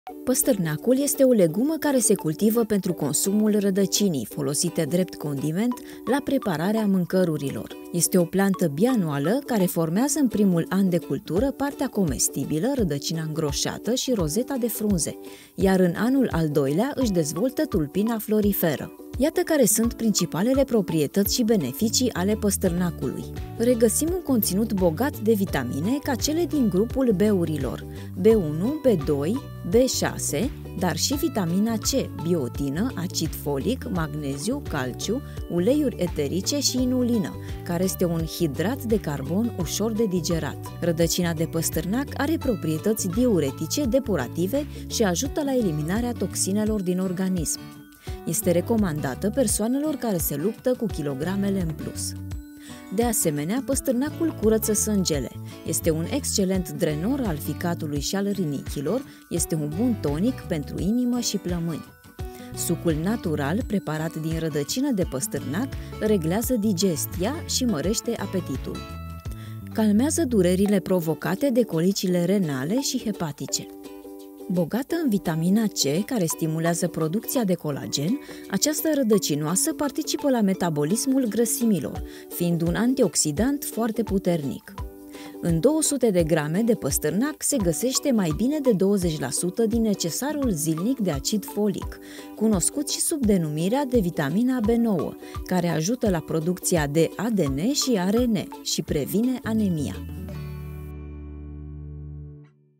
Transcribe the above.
Păstărnacul este o legumă care se cultivă pentru consumul rădăcinii, folosite drept condiment la prepararea mâncărurilor. Este o plantă bianuală care formează în primul an de cultură partea comestibilă, rădăcina îngroșată și rozeta de frunze, iar în anul al doilea își dezvoltă tulpina floriferă. Iată care sunt principalele proprietăți și beneficii ale păstărnacului. Regăsim un conținut bogat de vitamine ca cele din grupul B-urilor, B1, B2, B6, dar și vitamina C, biotină, acid folic, magneziu, calciu, uleiuri eterice și inulină, care este un hidrat de carbon ușor de digerat. Rădăcina de păstărnac are proprietăți diuretice, depurative și ajută la eliminarea toxinelor din organism. Este recomandată persoanelor care se luptă cu kilogramele în plus. De asemenea, păstărnacul curăță sângele. Este un excelent drenor al ficatului și al rinichilor, este un bun tonic pentru inimă și plămâni. Sucul natural, preparat din rădăcină de păstărnac, reglează digestia și mărește apetitul. Calmează durerile provocate de colicile renale și hepatice. Bogată în vitamina C, care stimulează producția de colagen, această rădăcinoasă participă la metabolismul grăsimilor, fiind un antioxidant foarte puternic. În 200 de grame de păstărnac se găsește mai bine de 20% din necesarul zilnic de acid folic, cunoscut și sub denumirea de vitamina B9, care ajută la producția de ADN și ARN și previne anemia.